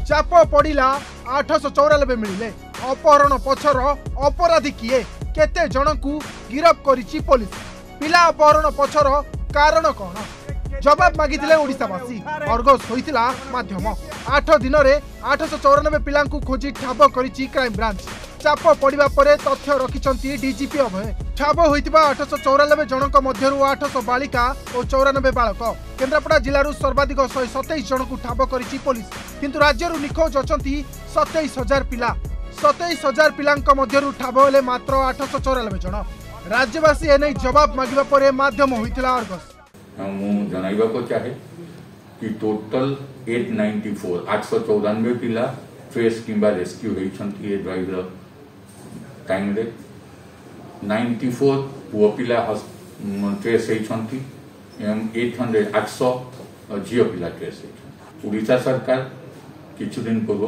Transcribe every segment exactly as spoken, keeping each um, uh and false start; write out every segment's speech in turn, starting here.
चाप पड़ा आठश चौरानबे मिले अपहरण पछर अपराधी किए केते जन को गिरफ करिछि पुलिस पिला अपहरण पछर कारण कौन जवाब मागिथिले ओडिशावासी अर्गस होइतिला माध्यम आठ दिन में आठश चौरानबे पिला खोजी ठाब करिछि क्राइम ब्रांच चाप पड़ा पर तथ्य रखिछंती डीजीपी अभय ठाब होइतिबा आठश चौरानबे जनक मध्यरु आठश बालिका और चौरानबे बालक केन्द्रापड़ा जिलू सर्वाधिक शहे सतैश जन को ठाब करिछि पुलिस किंतु राज्यरू निखोज अछंती सतैश हजार पिला सतैश हजार पिलांक मध्यरु ठाब हेले मात्र आठश चौरानबे जन राज्यवासी एने जवाब मागिबा परे माध्यम होइतिला अर्गस मु जणाइबा को चाहे कि टोटल आठ सौ चौरानवे आठ सौ चौरानवे पिला ट्रेस किंबा रेस्क्यू होइछंती ए ड्राइवर टाइम रे चौरानवे पुओ पिला ट्रेस होइछंती एम आठ सौ झियो पिला ट्रेस होइछंती ओडिशा सरकार किछु दिन पूर्व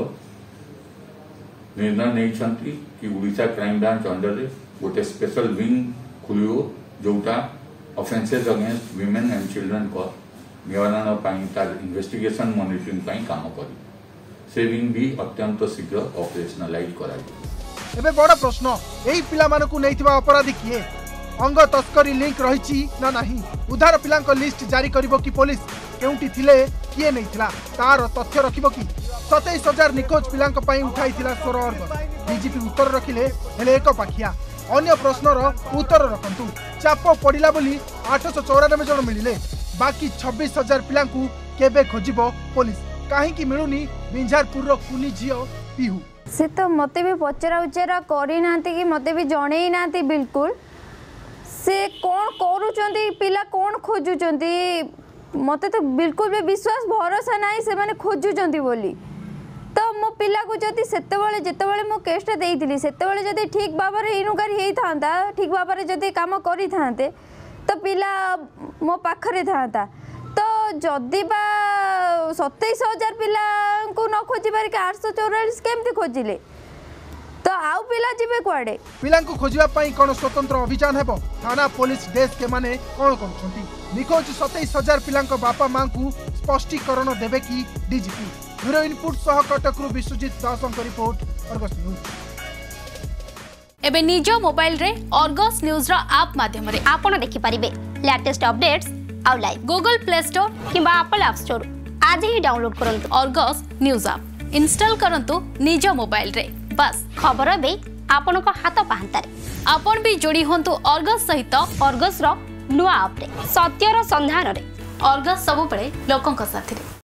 निर्णय नैछंती कि ओडिशा क्राइम ब्रांच अंडर रे गोटे स्पेशल विंग खुलियो जोटा offences against women and children को निवारण पाई तार इन्वेस्टिगेशन मॉनिटरिंग पाई काम करी से विंग भी अत्यंत शीघ्र ऑपरेशनलाइज करा एबे बड़ प्रश्न एही पिला मानकु नैथिबा अपराधी किए अंग तस्करी लिंक रहिछि ना नाही उधार पिलांक लिस्ट जारी करिवो कि पुलिस केउंटी थिले किए नैथिला तार तथ्य रखिवो कि सतैश हजार निखोज पिलांक पाई उठाइथिला स्वर अर्ग डीजीपी उत्तर रखिले हेले एक पाखिया अन्य प्रश्नर उत्तर रखंतु चाप पड़ा बोली आठश चौरानबे जन मिले बाकी छब्बीस हजार पिला केबे खोजिबो पुलिस कहीं मिलूनी बिंझारपुर कुनी झील पिहू से तो मते भी पचरा उचरा करी नांती कि मते भी जणे नांती बिल्कुल से कौन करूचंती पिला कौन खोजुचंती मते तो बिल्कुल भी विश्वास भरोसा नहीं से माने खोजुचंती बोली तो मो पिला को जदि सेतेबेले जेतेबेले मो केसटा देइतिली सेतेबेले जदि ठीक बाबरे इनुकारी हेई थांता ठीक बाबरे जदि काम करी थांते तो पिला मो पाखरे थांता तो जदि बा सतैश हजार पिला को न खोजी पारे के आठ सौ चौरालीस केमती खोजिले तो आउ पिला जिबे कुआडे पिला को खोजिबा पई कोन स्वतंत्र अभियान हेबो थाना पुलिस डेस्क के माने कोन करछंती निखोज सतैश हजार पिलांक बापा मां को स्पष्टीकरण देबे कि डीजीपी ब्यूरो इनपुट सह कटकरू विश्वजीत दासंक रिपोर्ट अर्गस न्यूज एबे निज मोबाइल रे अर्गस न्यूज रा ऐप माध्यम रे आपण देखि परिबे लेटेस्ट अपडेट्स आउ लाइव गूगल प्ले स्टोर किबा एप्पल ऐप स्टोर आज ही डाउनलोड करंतु अर्गस न्यूज ऐप इंस्टॉल करंतु निज मोबाइल रे बस खबर बे आपण को हाथ पाहंता रे आपण भी जोड़ी होंतु अर्गस सहित अर्गस रो नुआ ऐप रे सत्यर संधान रे अर्गस सब बळे लोकन का साथी रे।